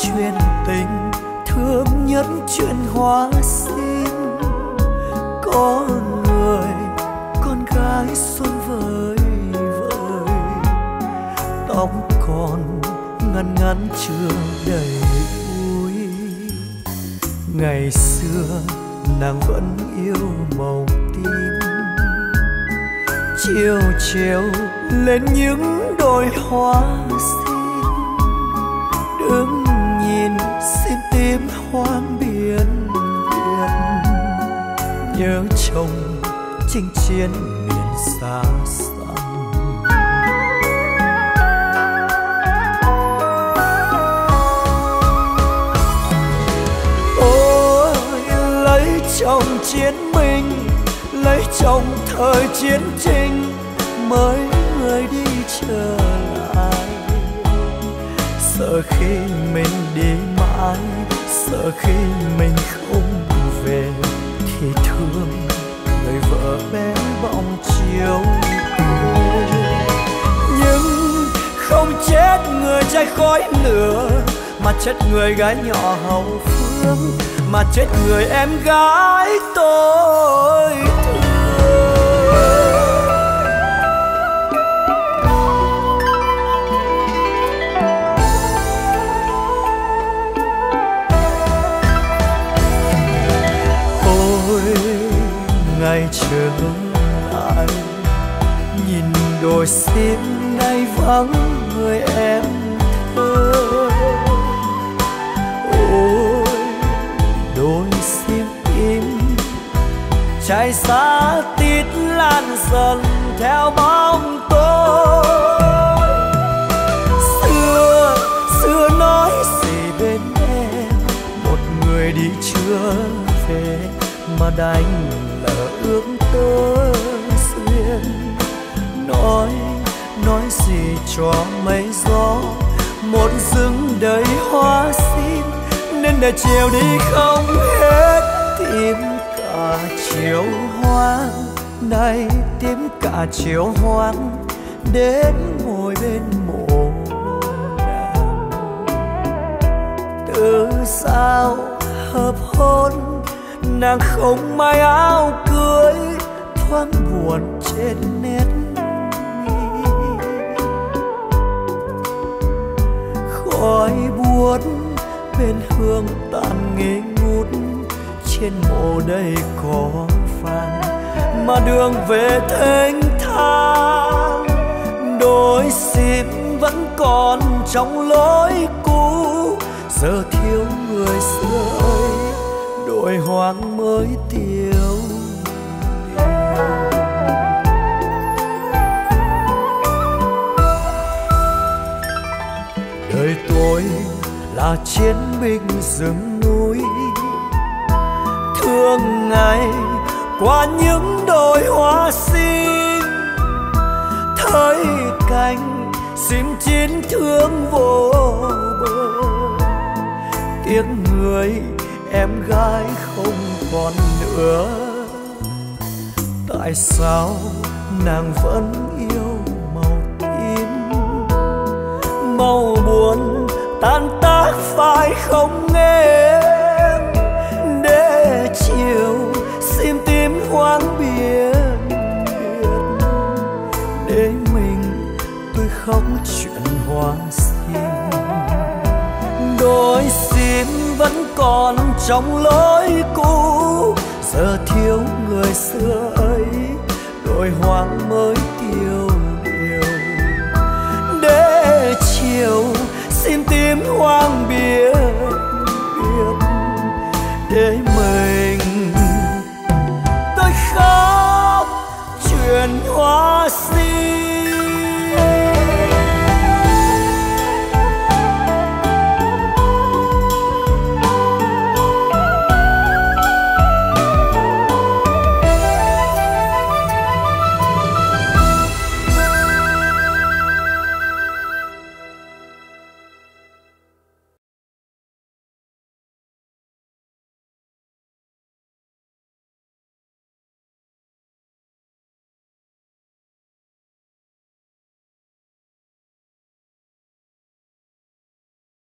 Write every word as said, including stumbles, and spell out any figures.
chuyện tình, thương nhất chuyện hoa xin. Có người con gái xuân vời vời, tóc còn ngăn ngắn chưa đầy vui. Ngày xưa nàng vẫn yêu màu tím, chiều chiều lên những đồi hoa xin. Đứng nhìn xin tím hoang biển biển, nhớ chồng chinh chiến biển xa xăm. Ôi lấy chồng chiến binh, lấy chồng thời chiến tranh, mới người đi trở lại. Sợ khi mình đi mãi, sợ khi mình không về, thì thương người vợ bé bỏng chiều. Nhưng không chết người trai khói lửa, mà chết người gái nhỏ hậu phương, mà chết người em gái tôi thương. Ngày trở lại nhìn đồi sim nay vắng người em thơ. Ôi đồi sim im trái xa tít lan dần theo bóng tôi. Xưa xưa nói gì bên em, một người đi chưa về mà đành lỡ ước tơ duyên. Nói nói gì cho mây gió, một rừng đầy hoa xin, nên để chiều đi không hết. Tìm cả chiều hoang này, tìm cả chiều hoang đến ngồi bên mộ nàng. Từ sao hợp hôn nàng không may áo cưới, thoáng buồn trên nét mi. Khói buốt bên hương tàn nghi ngút, trên mộ đầy cỏ vàng mà đường về thênh thang. Đôi sim vẫn còn trong lối cũ, giờ thiếu người xưa ấy, đồi hoang mới tiêu. Đời tôi là chiến binh rừng núi, thương ngày qua những đồi hoa sim. Thấy cành sim chín thương vô bờ, tiếc người em gái không còn nữa. Tại sao nàng vẫn yêu màu tím, màu buồn tan tác phải không em. Để chiều sim tím hoang biển biển, để mình tôi khóc chuyện hoa sim. Đôi sim vẫn còn trong lối cũ, giờ thiếu người xưa ấy, đồi hoang mới tiêu điều. Để chiều sim tím hoang biển biển, để mơ